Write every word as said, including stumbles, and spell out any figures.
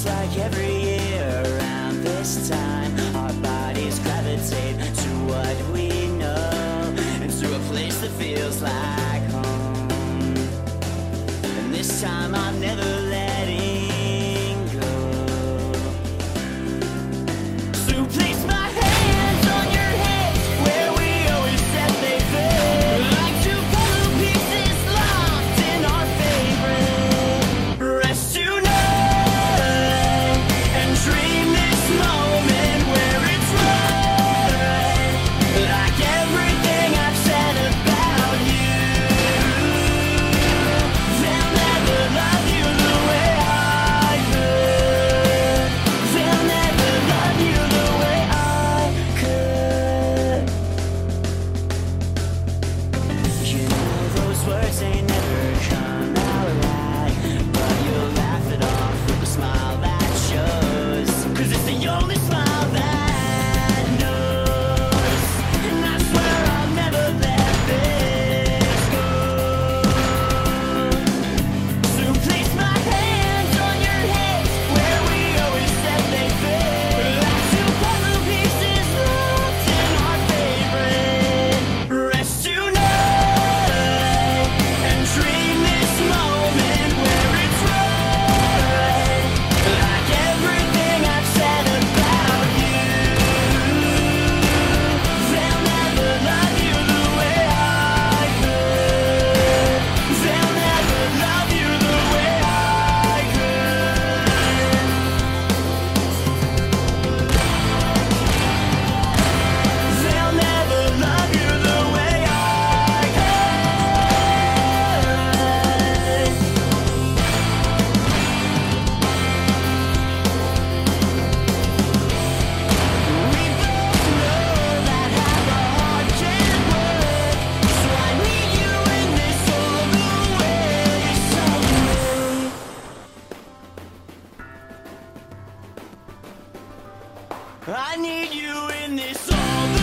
like every year around this time, our bodies gravitate to what we know, and to a place that feels like home. And this time I'm never letting go. So place my hands on your head where we always said they fit, like two puzzle pieces locked in our favorite. Rest tonight and dream this moment where it's right, like everything I've said about you. They'll never love you the way I could. They'll never love you the way I could. You know those words ain't never come out right, but you'll laugh it off with a smile that shows, 'cause it's the only smile that knows. And I swear I'll never let this go. So place my hands on your head where we always said they fit, like two puzzle pieces locked in our favorite. Rest tonight and dream this moment where it's right, like everything I've said about you. They'll never love you the way I could. They'll never love you the way I could. They'll never love you the way I could. We both know that half a heart can't work, so I need you in this all the way, someday. I need you in this all the